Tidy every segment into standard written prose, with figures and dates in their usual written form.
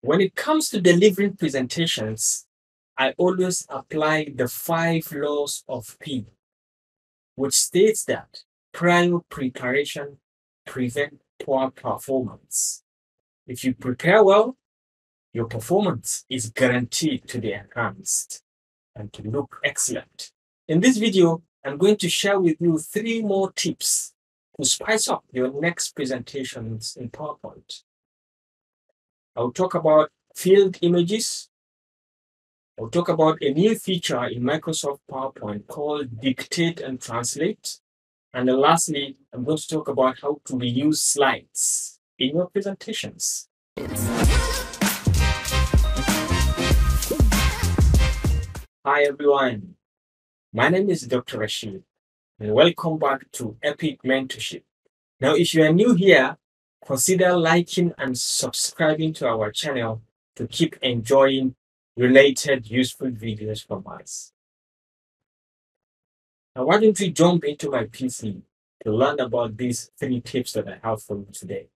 When it comes to delivering presentations, I always apply the 5 laws of P, which states that prior preparation prevents poor performance. If you prepare well, your performance is guaranteed to be enhanced and to look excellent. In this video, I'm going to share with you 3 more tips to spice up your next presentations in PowerPoint. I'll talk about field images. I'll talk about a new feature in Microsoft PowerPoint called Dictate and Translate. And then lastly, I'm going to talk about how to reuse slides in your presentations. Hi everyone, my name is Dr. Rashid and welcome back to Epic Mentorship. Now, if you are new here, consider liking and subscribing to our channel to keep enjoying related useful videos from us. Now, why don't we jump into my PC to learn about these 3 tips that I have for you today.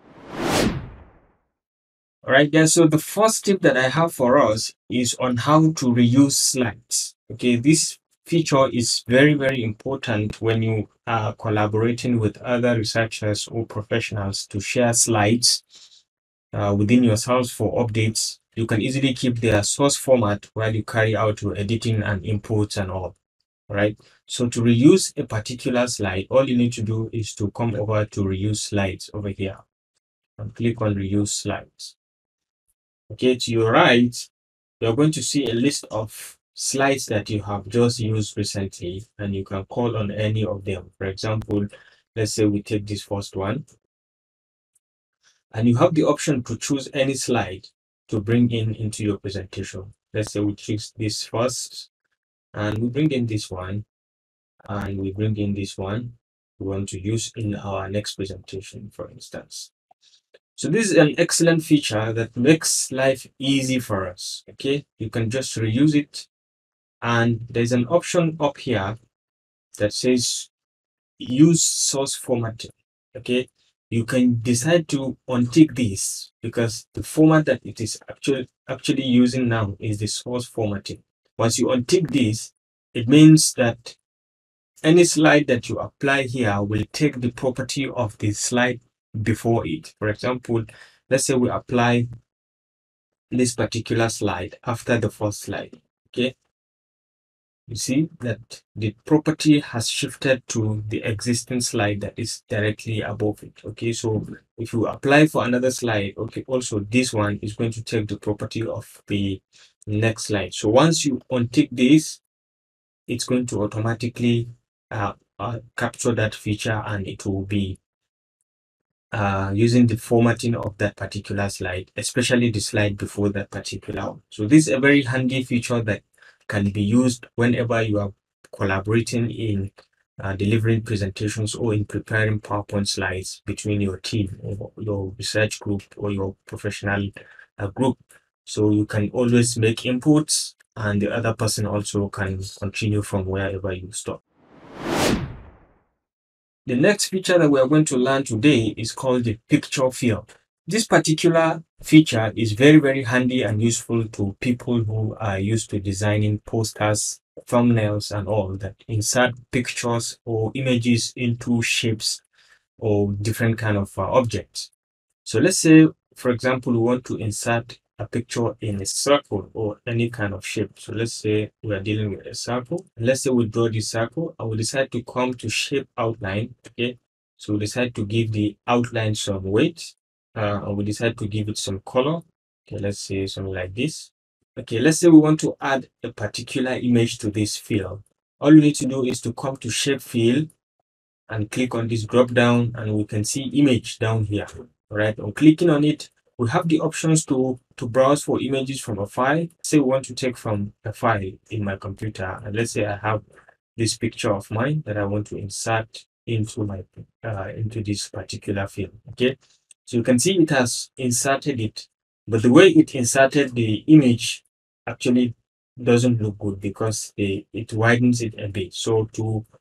All right, guys, so the first tip that I have for us is on how to reuse slides. Okay, this feature is very, very important when you are collaborating with other researchers or professionals to share slides within yourselves for updates. You can easily keep their source format while you carry out your editing and inputs and all. All right, so to reuse a particular slide, all you need to do is to come over to reuse slides over here and click on reuse slides. Okay, to your right, you're going to see a list of slides that you have just used recently, and you can call on any of them. For example, let's say we take this first one, and you have the option to choose any slide to bring into your presentation. Let's say we choose this first, and we bring in this one, and we bring in this one we want to use in our next presentation, for instance. So this is an excellent feature that makes life easy for us. Okay, you can just reuse it, and there's an option up here that says use source formatting. Okay, you can decide to untick this because the format that it is actually using now is the source formatting. Once you untick this, it means that any slide that you apply here will take the property of the slide before it. For example, let's say we apply this particular slide after the first slide. Okay, you see that the property has shifted to the existing slide that is directly above it. Okay, so if you apply for another slide, okay, also this one is going to take the property of the next slide. So once you untick this, it's going to automatically capture that feature, and it will be using the formatting of that particular slide, especially the slide before that particular one. So this is a very handy feature that can be used whenever you are collaborating in delivering presentations or in preparing PowerPoint slides between your team or your research group or your professional group. So you can always make inputs, and the other person also can continue from wherever you stop. The next feature that we are going to learn today is called the picture field. This particular feature is very, very handy and useful to people who are used to designing posters, thumbnails, and all that insert pictures or images into shapes or different kind of objects. So let's say, for example, we want to insert a picture in a circle or any kind of shape. So let's say we are dealing with a circle. Let's say we draw this circle. I will decide to come to shape outline. Okay, so we decide to give the outline some weight. And we decide to give it some color. Okay, let's say something like this. Okay, let's say we want to add a particular image to this field. All you need to do is to come to shape field and click on this drop down, and we can see image down here. All right, on clicking on it, we have the options to browse for images from a file. Say we want to take from a file in my computer, and let's say I have this picture of mine that I want to insert into my into this particular field. Okay, so you can see it has inserted it, but the way it inserted the image actually doesn't look good because it widens it a bit. So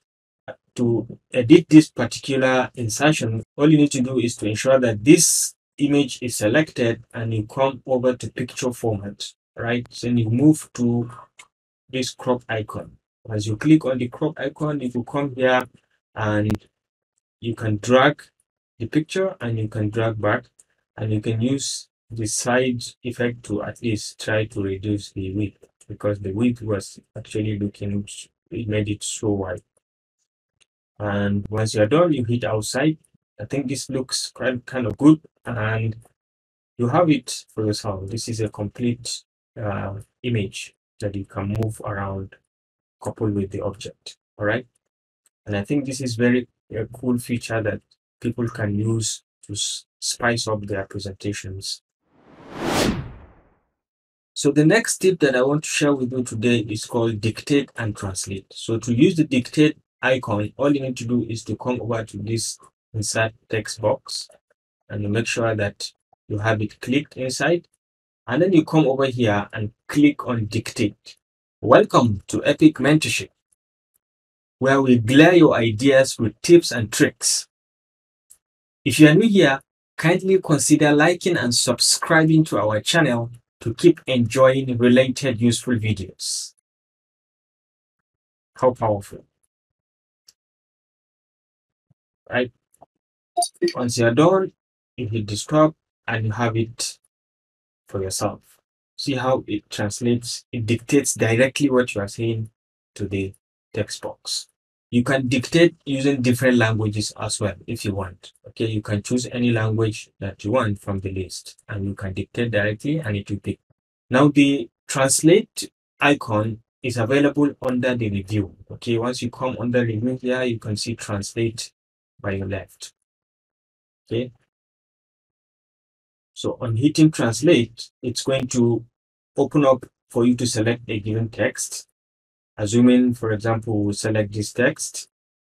to edit this particular insertion, all you need to do is to ensure that this image is selected and you come over to picture format, right? Then you move to this crop icon. As you click on the crop icon, you will come here and you can drag the picture and you can drag back, and you can use the side effect to at least try to reduce the width, because the width was actually looking, it made it so wide. And once you're done, you hit outside. I think this looks kind of good, and you have it for yourself. This is a complete image that you can move around coupled with the object. All right. And I think this is very a cool feature that people can use to spice up their presentations. So the next tip that I want to share with you today is called dictate and translate. So to use the dictate icon, all you need to do is to come over to this insert text box and you make sure that you have it clicked inside. And then you come over here and click on dictate. Welcome to Epic Mentorship, where we glare your ideas with tips and tricks. If you are new here, kindly consider liking and subscribing to our channel to keep enjoying related useful videos. How powerful, right? Once you're done, you hit the stop and you have it for yourself. See how it translates, it dictates directly what you are saying to the text box. You can dictate using different languages as well if you want. Okay, you can choose any language that you want from the list and you can dictate directly and it will pick. Now the translate icon is available under the review. Okay, once you come under review here, you can see translate by your left. Okay, so on hitting translate, it's going to open up for you to select a given text. Assuming, for example, we select this text.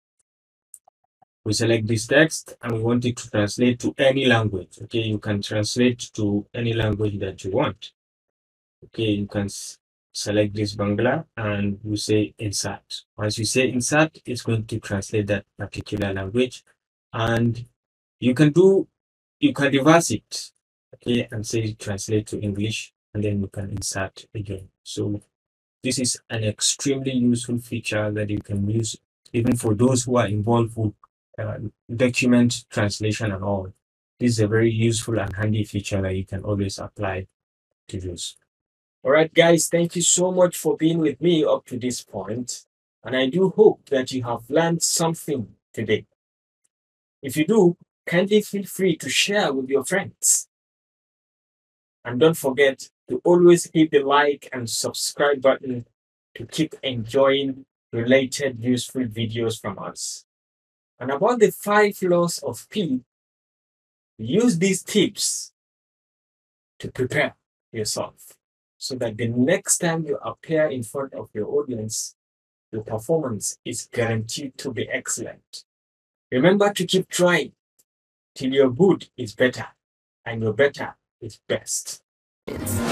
We select this text and we want it to translate to any language. Okay, you can translate to any language that you want. Okay, you can select this Bangla and you say insert. Once you say insert, it's going to translate that particular language, and you can reverse it, okay, and say translate to English, and then you can insert again. So this is an extremely useful feature that you can use even for those who are involved with document translation and all. This is a very useful and handy feature that you can always apply to use. All right, guys, thank you so much for being with me up to this point. And I do hope that you have learned something today. If you do, kindly feel free to share with your friends. And don't forget to always hit the like and subscribe button to keep enjoying related useful videos from us. And about the 5 laws of P, use these tips to prepare yourself so that the next time you appear in front of your audience, your performance is guaranteed to be excellent. Remember to keep trying till your good is better and your better is best.